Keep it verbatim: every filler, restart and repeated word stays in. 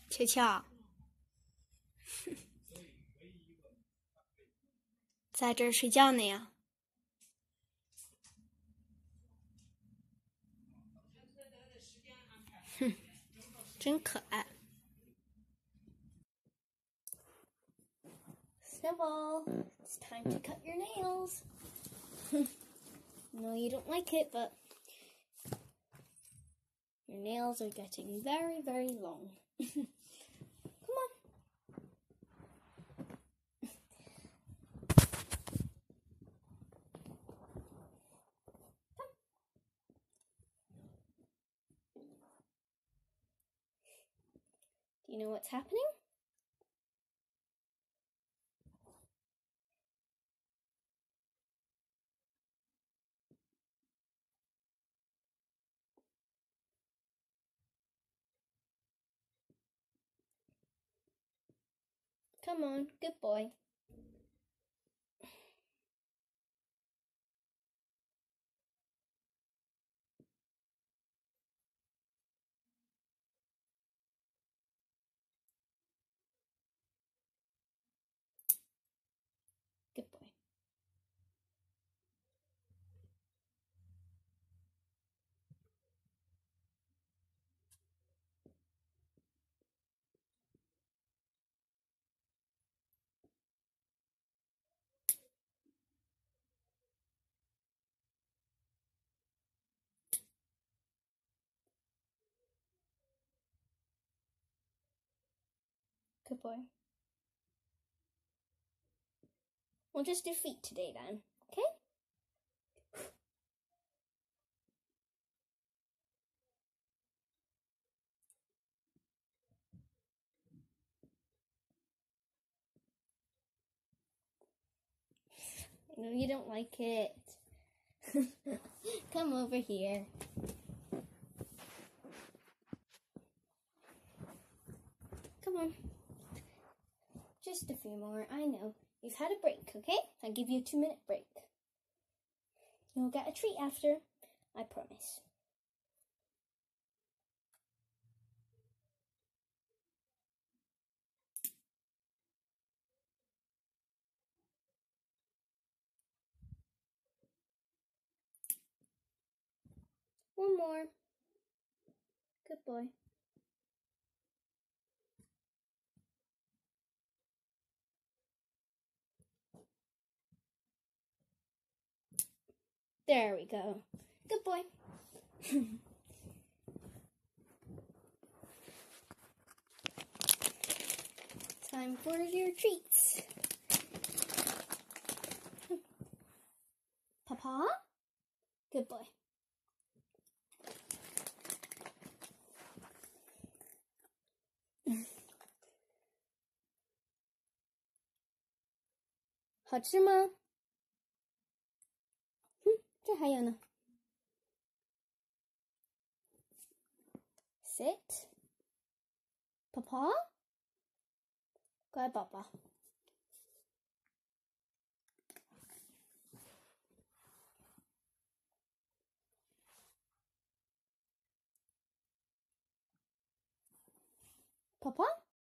球球，在这儿睡觉呢呀。哼，真可爱。Snowball, it's time to cut your nails. No, you don't like it, but your nails are getting very, very long. Come on. Come. Do you know what's happening? Come on, good boy. Good boy. Good boy. We'll just do feet today then, okay? No, you don't like it. Come over here. Come on. Just a few more, I know. You've had a break, okay? I'll give you a two minute break. You'll get a treat after, I promise. One more. Good boy. There we go. Good boy. Time for your treats. Papa? Good boy.好吃吗？嗯，这还有呢。Sit. Papa? 乖宝宝。Papa?